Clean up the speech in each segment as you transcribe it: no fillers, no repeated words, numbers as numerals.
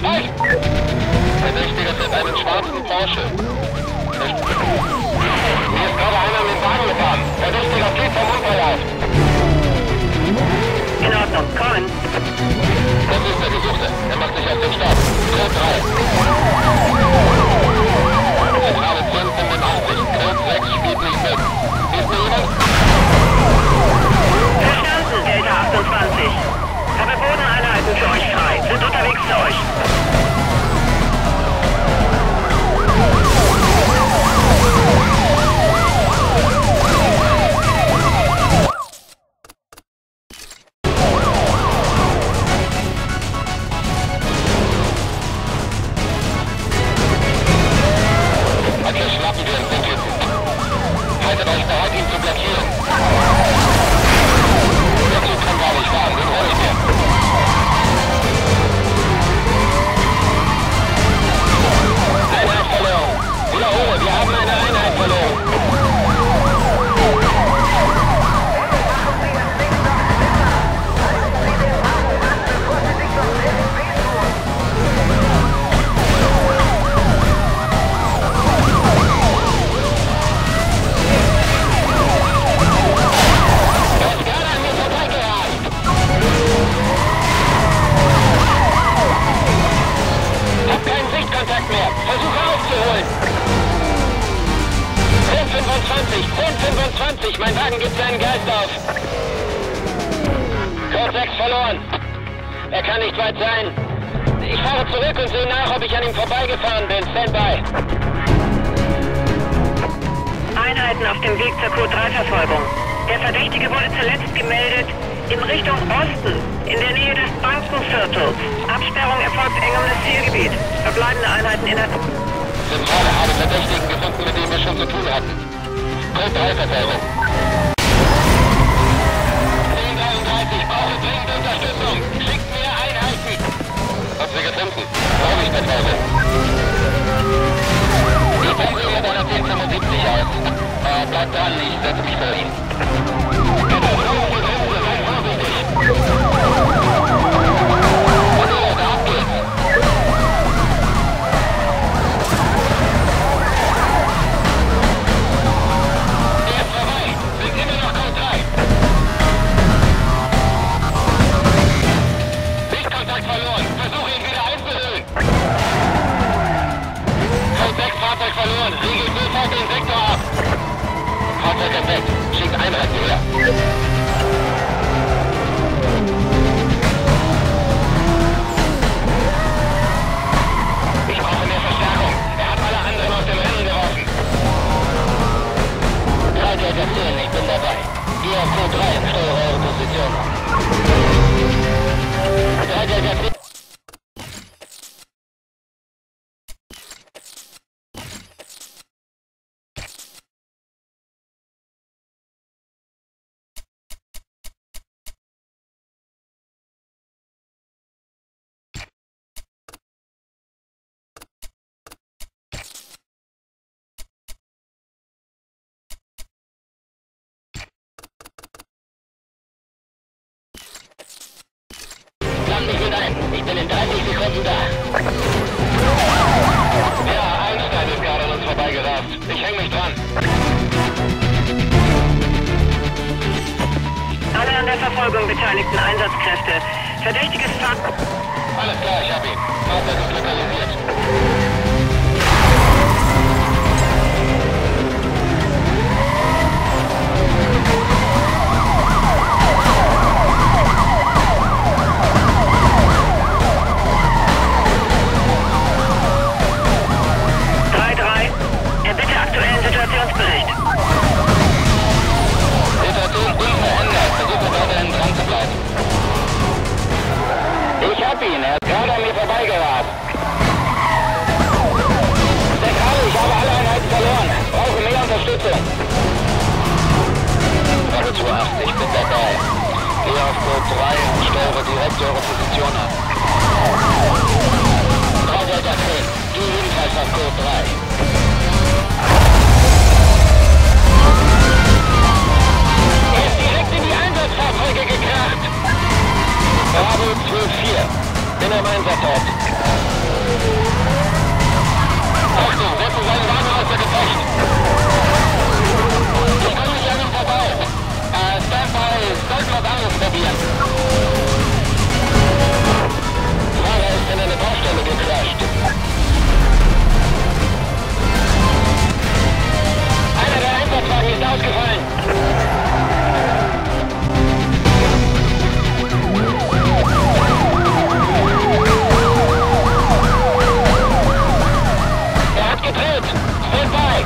Halt! Verdächtiger sind einen schwarzen Porsche. Hier ist gerade einer in den Wagen gefahren. Verdächtiger flieht vom Unfallhaus. In Ordnung, kommen. Das ist der Gesuchte. Er macht sich auf den Start. Code 3. Zentrale 1085. Code 6 spielt nicht mit. Ist mir jemand? Verstanden, Delta 28. Habe Bodeneinheiten für euch frei. Sind unterwegs zu euch. Okay, schnappen wir uns den Typen. Haltet euch bereit, ihn zu blockieren. Der Zug kann gar nicht fahren, den hol ich mir. Einheit verloren. Wiederhole, wir haben eine Einheit verloren. Kontakt mehr. Versuche aufzuholen. 1025, mein Wagen gibt seinen Geist auf. Code 6 verloren. Er kann nicht weit sein. Ich fahre zurück und sehe nach, ob ich an ihm vorbeigefahren bin. Standby. Einheiten auf dem Weg zur Code-3-Verfolgung. Der Verdächtige wurde zuletzt gemeldet in Richtung Osten, in der Nähe des Bankenviertels. Absperrung erfolgt eng um das Zielgebiet. Verbleibende Einheiten in der... Zentrale habe Verdächtigen gefunden, mit denen wir schon zu tun hatten. Code 3 Verfolgung. 1033, brauche dringend Unterstützung. Schickt mir Einheiten. Habt ihr gefunden? Brauche ich Verfolgung. Ich bringe Sie mit einer 1075 aus. Bleibt dran, ich setze mich vor Ihnen. Fahrzeug verloren. Riegelt sofort den Sektor ab. Fahrzeug entdeckt. Schickt Einheiten her. Ich brauche mehr Verstärkung. Er hat alle anderen aus dem Rennen geworfen. 3 Delta 10, ich bin dabei. Ihr auf Code 3 und steuere eure Position ab. 3 Delta 10. Mich mit ein. Ich bin in 30 Sekunden da. Ja, Einstein ist gerade an uns vorbeigerast. Ich häng mich dran. Alle an der Verfolgung beteiligten Einsatzkräfte. Verdächtiges Fahrzeug. Alles klar, ich hab ihn. Fahrzeug ist lokalisiert. Situationsbericht. Situation unverändert. Versuche weiterhin dran zu bleiben. Ich hab ihn. Er ist gerade an mir vorbeigerast. Zentrale, ich habe alle Einheiten verloren. Brauche mehr Unterstützung. Bravo 28, ich bin dabei. Gehe auf Code 3 und steuere direkt eure Position ab. 3 Delta 10, du ebenfalls auf Code 3. Fahrzeuge gekracht. Bravo 12-4. Bin am Einsatzort. Achtung, setzen Sie einen Wagen außer Gefecht. Ich komme nicht an ihm vorbei. Standby, sollten was anderes probieren. Fahrer ist in eine Baustelle gecrasht. Einer der Einsatzwagen ist ausgefallen. Gedreht! Stand by!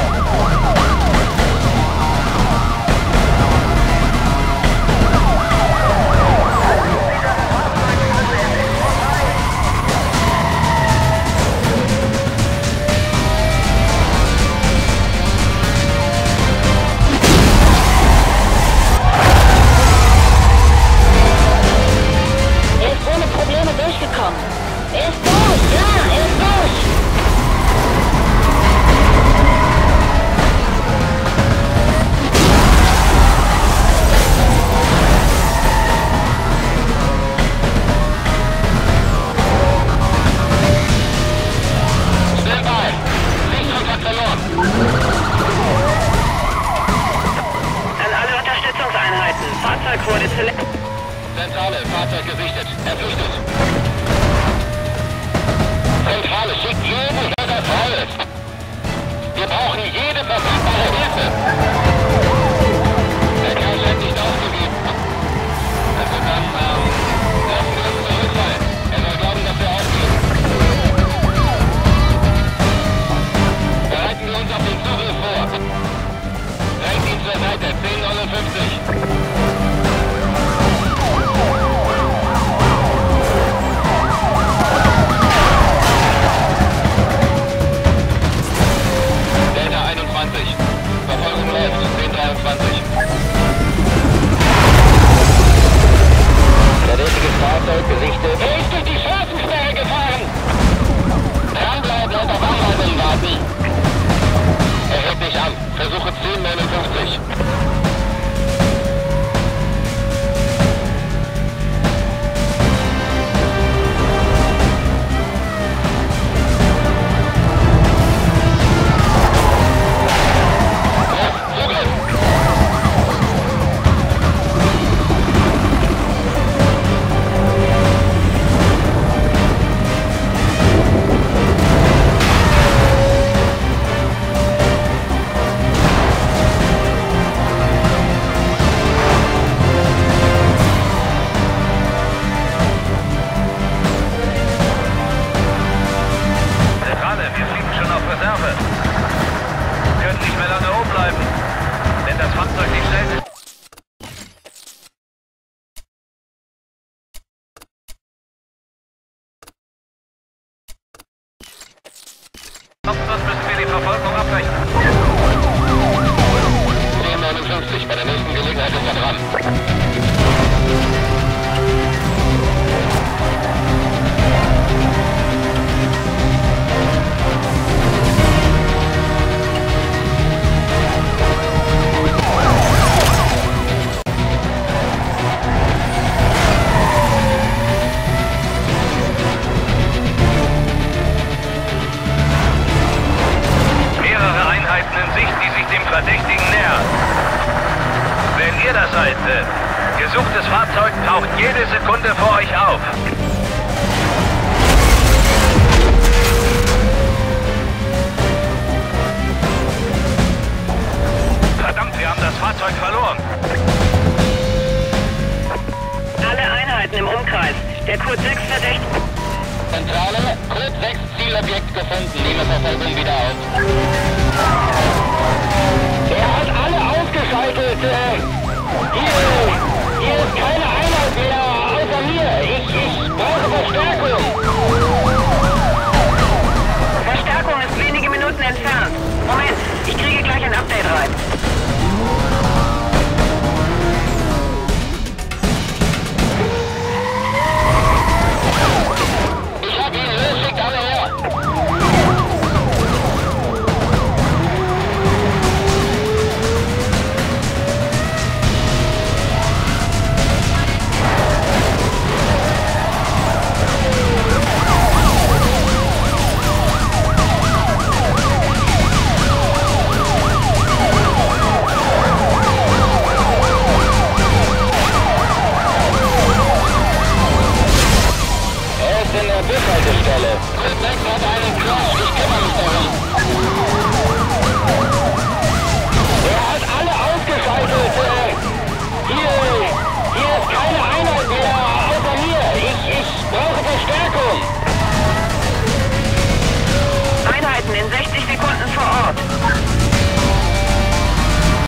Er ist ohne Probleme durchgekommen. Er ist durch! Ja, er ist durch! Fahrzeug wurde zuletzt. Zentrale, Fahrzeug gesichtet. Er flüchtet. Zentrale, schickt jeden, der da frei ist. Wir brauchen jede verfügbare Hilfe. Der Kerl hat nicht aufgegeben. Also dann, lassen wir uns zurückfallen. Er soll glauben, dass wir aufgeben. Bereiten wir uns auf den Zugriff vor. Drängt ihn zur Seite, 10:59. Verfolgung läuft, 10:23. Verdächtiges Fahrzeug gesichtet. Er ist durch die Straßensperre gefahren! Dranbleiben und auf Anweisungen warten. Er hält nicht an. Versuche 10:59. Sonst müssen wir die Verfolgung abbrechen. 10:59, bei der nächsten Gelegenheit ist er dran. Verdächtigen nähern. Wenn ihr das seid, gesuchtes Fahrzeug taucht jede Sekunde vor euch auf. Verdammt, wir haben das Fahrzeug verloren. Alle Einheiten im Umkreis. Der Code 6 verdächtigt. Zentrale, Code 6 Zielobjekt gefunden. Nehme Verfolgung wieder auf. Er hat alle ausgeschaltet. Hier ist keine Einheit mehr.